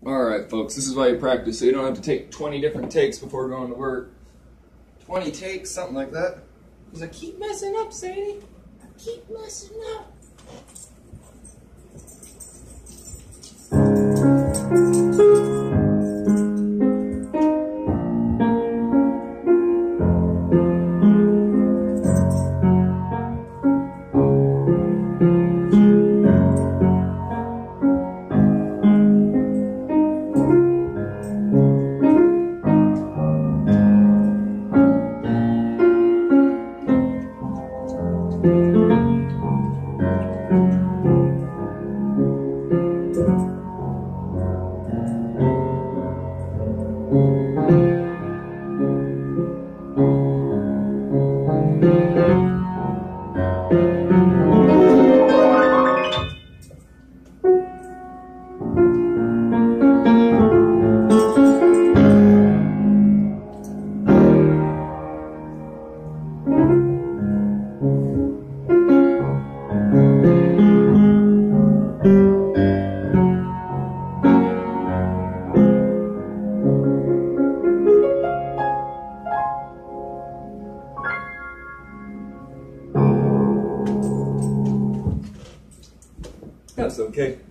Alright folks, this is why you practice, so you don't have to take 20 different takes before going to work. 20 takes, something like that. Because I keep messing up, Sadie. I keep messing up. That's okay.